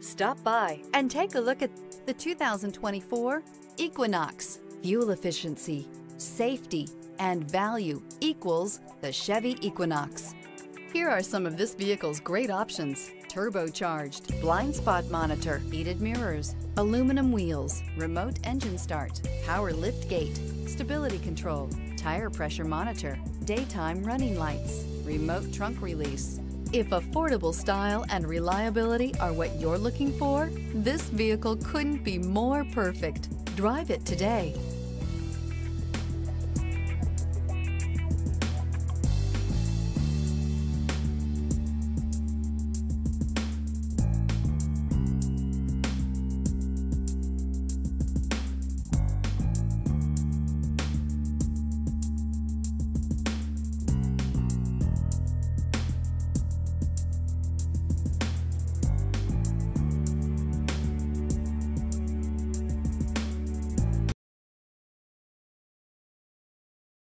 Stop by and take a look at the 2024 Equinox. Fuel efficiency, safety, and value equals the Chevy Equinox. Here are some of this vehicle's great options: turbocharged, blind spot monitor, heated mirrors, aluminum wheels, remote engine start, power lift gate, stability control, tire pressure monitor, daytime running lights, remote trunk release. If affordable style and reliability are what you're looking for, this vehicle couldn't be more perfect. Drive it today.